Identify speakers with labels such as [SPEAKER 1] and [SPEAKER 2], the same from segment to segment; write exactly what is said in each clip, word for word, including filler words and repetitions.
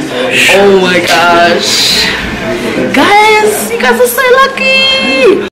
[SPEAKER 1] Oh my gosh. Guys, you guys are so lucky.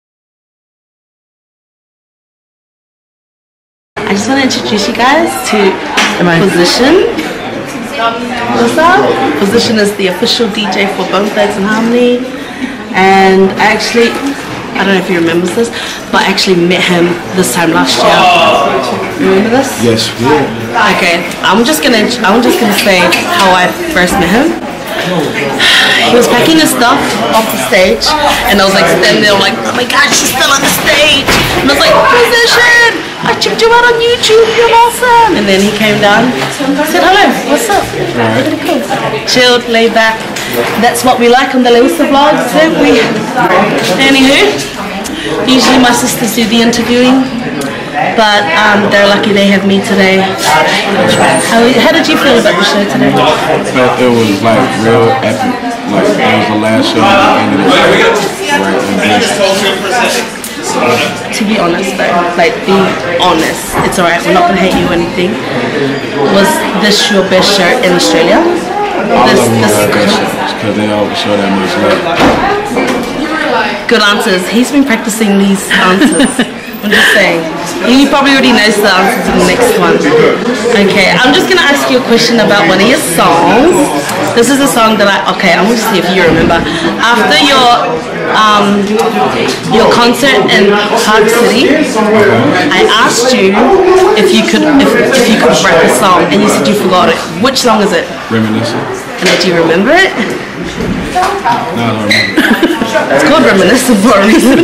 [SPEAKER 1] I just want to introduce you guys to Position. What's up? Position is the official D J for Bone Thugs and Harmony. And I actually, I don't know if he remembers this, but I actually met him this time last year. Remember this?
[SPEAKER 2] Yes, yeah.
[SPEAKER 1] Okay, I'm just gonna, I'm just gonna say how I first met him. He was packing his stuff off the stage, and I was like standing there, like, oh my god, she's still on the stage. And I was like, Position, I checked you out on YouTube, you're awesome. And then he came down, said hello, what's up? Really cool. Chilled, laid back. That's what we like on the Lewisa vlogs, don't we? Anywho, usually my sisters do the interviewing, but um, they're lucky they have me today. How, how did you feel about the show today?
[SPEAKER 2] It was like real epic. Like it was the last show I ended it right in
[SPEAKER 1] To be honest though, like be honest, it's alright, we're not gonna hate you or anything. Was this your best show in Australia?
[SPEAKER 2] All
[SPEAKER 1] this,
[SPEAKER 2] of them
[SPEAKER 1] this
[SPEAKER 2] were best shows because they always show that much love.
[SPEAKER 1] Good answers. He's been practicing these answers. I'm just saying. He probably already knows the answer to the next one. Okay, I'm just gonna ask you a question about one of your songs. This is a song that I, okay, I'm gonna see if you remember. After your um, your concert in Park City, I asked you if you could if, if you could rap a song, and you said you forgot it. Which song is it?
[SPEAKER 2] Reminiscent.
[SPEAKER 1] And did you remember it?
[SPEAKER 2] No, I don't remember.
[SPEAKER 1] It's called Reminiscent for a reason.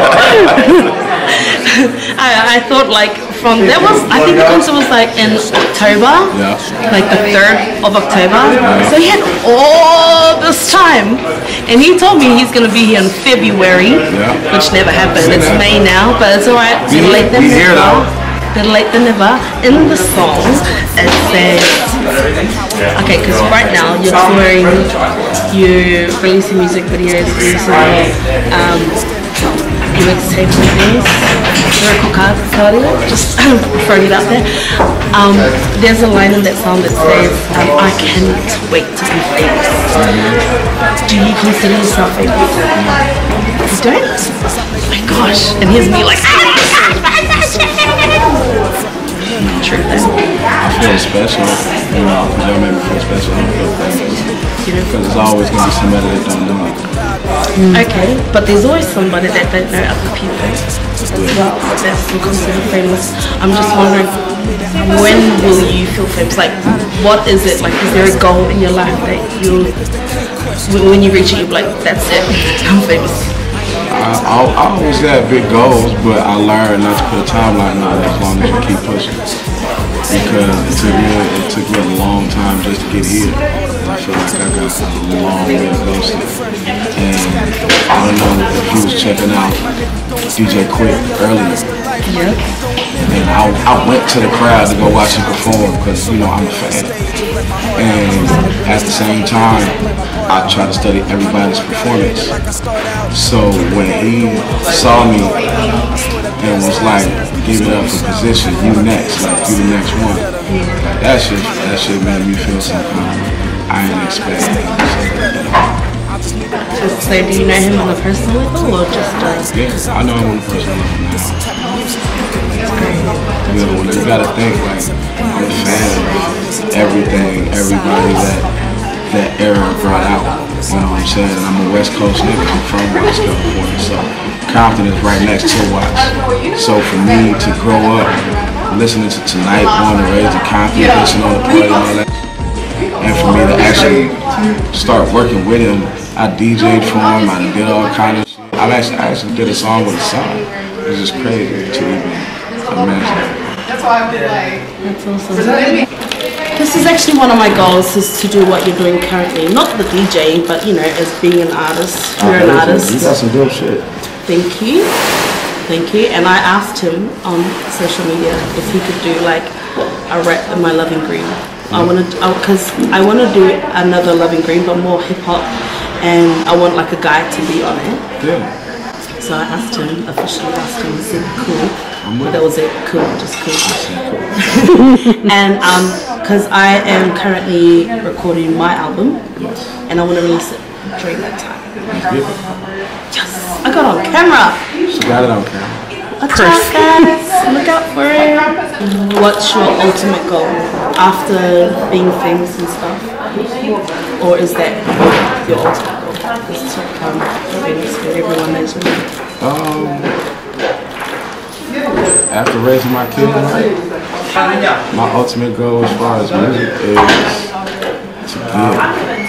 [SPEAKER 1] I, I thought like from that was I think the concert was like in October,
[SPEAKER 2] yeah,
[SPEAKER 1] like the third of October. Yeah. So he had all this time, and he told me he's gonna be here in February, yeah, which never happened. It's May now, but it's alright. Better late than never. Better late than never. In the song, it says, okay, because right now you're touring, you're releasing music videos, releasing um, your mixtape and things. Lyrical cards, sorry, just throwing it out there. Um, there's a line in that song that says, um, I can't wait to be famous. Do you consider yourself famous? You don't? Oh my gosh. And here's me like, true then.
[SPEAKER 2] I feel special, you know, because y'all made me feel special. I don't feel famous. Because there's always going to be somebody that don't know me.
[SPEAKER 1] Mm. Okay, but there's always somebody that don't know other people as well, that's still considered famous. I'm just wondering, when will you feel famous? Like, what is it? Like, is there a goal in your life that you, when you reach it, you're like, that's it, I'm famous?
[SPEAKER 2] I, I, I always had big goals, but I learned not to put a timeline on it as long as you keep pushing. Because it took me, it took me a long time just to get here. And I feel like I got a long way to go still. And I don't know if you was checking out D J Quick earlier.
[SPEAKER 1] Yeah.
[SPEAKER 2] And I, I went to the crowd to go watch him perform because, you know, I'm a fan. And at the same time, I try to study everybody's performance. So when he saw me and was like, give it up for Position, you next, like you the next one. That shit, that shit made me feel some kind of, I didn't expect it.
[SPEAKER 1] So do you know him on a personal level or just like?
[SPEAKER 2] Yeah, I know him on a personal level now. You know, you gotta think like, I'm a fan of everything, everybody that that era brought out. You know what I'm saying? And I'm a West Coast nigga, I'm from West California, so Compton is right next to Watts. So for me to grow up listening to Tonight, Born and Raised in Compton, listening on the party and all that, and for me to actually start working with him, I D J'd for him, I did all kind of shit. I actually, I actually did a song with his son. It's just crazy to even imagine.
[SPEAKER 1] That's why I was like, that's awesome. This is actually one of my goals, is to do what you're doing currently. Not the DJing, but you know, as being an artist. You're an artist.
[SPEAKER 2] You got some dope shit.
[SPEAKER 1] Thank you. Thank you. And I asked him on social media if he could do like a rap in my Loving Green. I want to, because I want to do another Loving Green, but more hip hop, and I want like a guy to be on it.
[SPEAKER 2] Yeah.
[SPEAKER 1] So I asked him, officially asked him, he said cool. But that was it, cool, just cool. And um, because I am currently recording my album, and I want to release it during that time. Yes, I got it on camera.
[SPEAKER 2] She got it on camera.
[SPEAKER 1] Watch out, guys. Look out for it. What's your ultimate goal after being famous and stuff? Or is that your ultimate goal? Is to become famous for everyone knows me?
[SPEAKER 2] Um, after raising my kids, my ultimate goal as far as music is to give.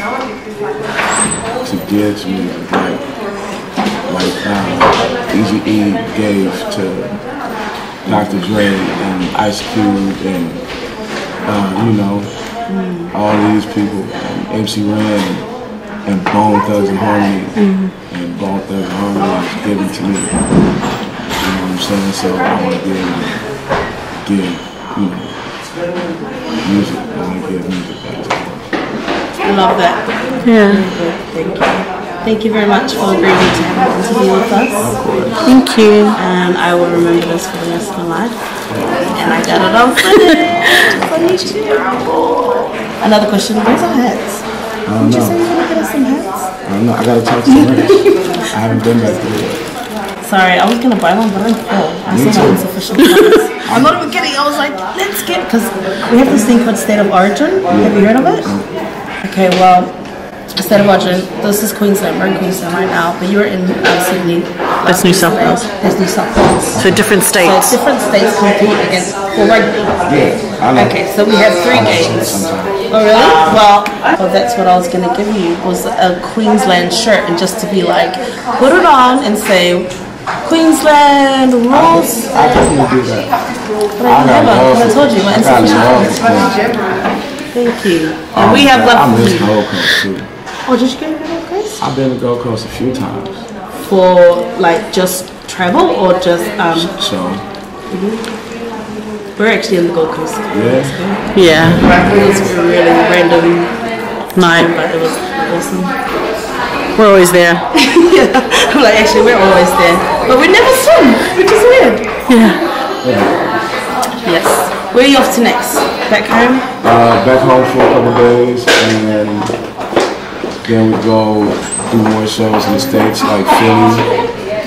[SPEAKER 2] To give to music. Like, like um, Eazy-E gave to Doctor Dre and Ice Cube and uh, you know, mm. all these people, and M C Ren and Bone Thugs and Harmony, mm. and Bone Thugs and Harmony is given to me. You know what I'm saying? So I want to be able to give, you know, music. I want to give music back to them.
[SPEAKER 1] I love that.
[SPEAKER 3] Yeah.
[SPEAKER 1] Thank you. Thank you very much for agreeing to have an interview with us.
[SPEAKER 3] Thank you.
[SPEAKER 1] And I will remember this for the rest of my life. And I got it on footage. Another question, where's our hats?
[SPEAKER 2] I don't
[SPEAKER 1] Did you
[SPEAKER 2] know.
[SPEAKER 1] say you were going to get us some hats?
[SPEAKER 2] I don't know. I got to talk to Rich. I haven't been back there yet.
[SPEAKER 1] Sorry, I was going to buy one, but I'm full. I
[SPEAKER 2] Me
[SPEAKER 1] still have
[SPEAKER 2] too.
[SPEAKER 1] insufficient funds. I'm not even kidding. I was like, let's get, because we have this thing called State of Origin. Have you heard of it? Okay, well, State of Origin, this is Queensland, we're in Queensland right now, but you're in um, Sydney.
[SPEAKER 3] That's New South Wales.
[SPEAKER 1] That's New South Wales.
[SPEAKER 3] So different
[SPEAKER 1] So
[SPEAKER 3] states.
[SPEAKER 1] different states compete against for rugby.
[SPEAKER 2] Yeah, I know.
[SPEAKER 1] Okay, so we have three
[SPEAKER 2] I know
[SPEAKER 1] games.
[SPEAKER 2] sometimes.
[SPEAKER 1] Oh really? Well, well, that's what I was gonna give you was a Queensland shirt, and just to be like, put it on and say, Queensland rules.
[SPEAKER 2] I definitely do that.
[SPEAKER 1] But I
[SPEAKER 2] got
[SPEAKER 1] never,
[SPEAKER 2] love
[SPEAKER 1] because I
[SPEAKER 2] for-
[SPEAKER 1] told you, my
[SPEAKER 2] I got
[SPEAKER 1] insufficient
[SPEAKER 2] love
[SPEAKER 1] funds.
[SPEAKER 2] for-
[SPEAKER 1] Thank you.
[SPEAKER 2] Oh,
[SPEAKER 1] And we have
[SPEAKER 2] I
[SPEAKER 1] left.
[SPEAKER 2] miss Gold Coast too.
[SPEAKER 1] Oh, did you go to Gold Coast?
[SPEAKER 2] I've been to Gold Coast a few times.
[SPEAKER 1] For like just travel or just um?
[SPEAKER 2] So,
[SPEAKER 1] We're actually in the Gold Coast.
[SPEAKER 2] yeah.
[SPEAKER 3] Yeah.
[SPEAKER 1] It was a really random
[SPEAKER 3] Night.
[SPEAKER 1] but it was awesome.
[SPEAKER 3] We're always there.
[SPEAKER 1] Yeah, I'm like actually we're always there, but we never swim, which is weird.
[SPEAKER 3] Yeah.
[SPEAKER 1] Yes. Where are you off to next? Back home?
[SPEAKER 2] Uh, back home for a couple days, and then then we go do more shows in the States, like Philly,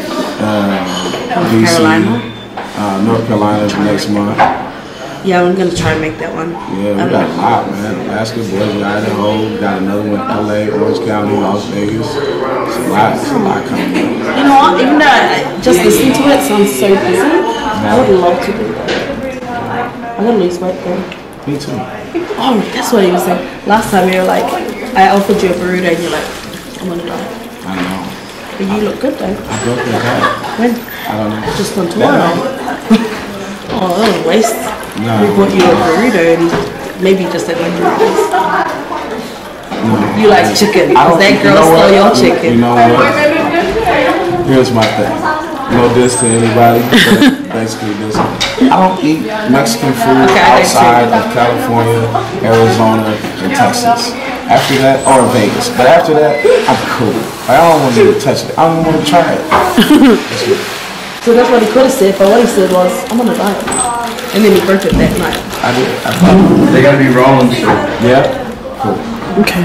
[SPEAKER 2] uh, D C,
[SPEAKER 1] Carolina?
[SPEAKER 2] uh, North Carolina next month.
[SPEAKER 1] Yeah, I'm gonna try and make that one.
[SPEAKER 2] Yeah, we got a lot, man. Alaska, Boise, Idaho, got another one, L A, Orange County, Las Vegas. It's a lot, it's a lot coming up.
[SPEAKER 1] You know what? Even though I just listening to it sounds so busy, I would love to do that. I'm gonna lose weight though.
[SPEAKER 2] Me too.
[SPEAKER 1] Oh, that's what he was saying. Last time you were like, I offered you a burrito and you're like, I'm on a diet.
[SPEAKER 2] I know.
[SPEAKER 1] But you look good though.
[SPEAKER 2] I broke that back.
[SPEAKER 1] When?
[SPEAKER 2] I don't know.
[SPEAKER 1] Just on tomorrow. Oh, that was a waste.
[SPEAKER 2] No.
[SPEAKER 1] We bought you a burrito and maybe just a burrito.
[SPEAKER 2] No.
[SPEAKER 1] You like chicken,
[SPEAKER 2] I
[SPEAKER 1] because
[SPEAKER 2] don't-
[SPEAKER 1] that
[SPEAKER 2] you
[SPEAKER 1] girl
[SPEAKER 2] know
[SPEAKER 1] stole
[SPEAKER 2] what?
[SPEAKER 1] your
[SPEAKER 2] You-
[SPEAKER 1] chicken.
[SPEAKER 2] You know what? Here's my thing. No diss to anybody, but basically this. I don't eat Mexican food
[SPEAKER 1] Okay, I do
[SPEAKER 2] outside of California, Arizona, and Texas. After that, or Vegas. But after that, I'm cool. Like, I don't want to touch it. I don't want to try it.
[SPEAKER 1] So that's what he could have said, but what he said was, I'm on a diet. And then he burnt it that night.
[SPEAKER 2] I did. I thought,
[SPEAKER 4] They gotta be rolling shit.
[SPEAKER 2] yeah. Cool.
[SPEAKER 3] Okay.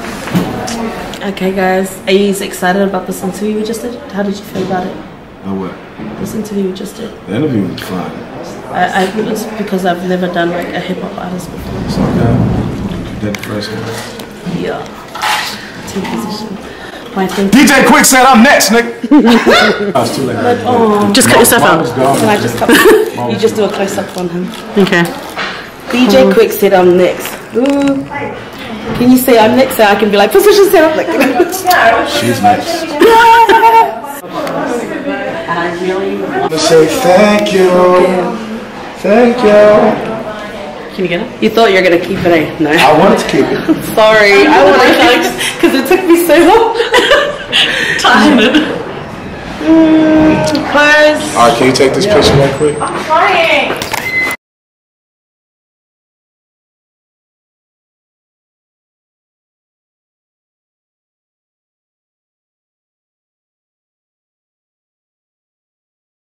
[SPEAKER 1] Okay guys, are you excited about this interview we just did? How did you feel about it?
[SPEAKER 2] Oh, what?
[SPEAKER 1] This interview we just did.
[SPEAKER 2] The interview was fun.
[SPEAKER 1] I, I it's because I've never done like a hip hop artist before.
[SPEAKER 2] So, yeah. Did the first one.
[SPEAKER 1] Yeah. Two position. My thing.
[SPEAKER 4] D J Quick said I'm next, nigga.
[SPEAKER 2] I was too late.
[SPEAKER 1] Oh,
[SPEAKER 3] Just cut yourself
[SPEAKER 2] Mom was
[SPEAKER 3] out.
[SPEAKER 2] gone.
[SPEAKER 1] can I just cut? You just do a close up on him.
[SPEAKER 3] Okay.
[SPEAKER 1] D J Quick said I'm next. Ooh. Can you say I'm next so I can be like, position said I'm next?
[SPEAKER 2] She's next.
[SPEAKER 1] I really want
[SPEAKER 2] to say thank you. Thank you.
[SPEAKER 1] Can you get it? You thought you were going to keep it, eh? No.
[SPEAKER 2] I wanted to keep it.
[SPEAKER 1] Sorry. I want to keep it because it took me so long. Time. Mm, close.
[SPEAKER 2] Alright, can you take this picture right quick?
[SPEAKER 1] I'm trying.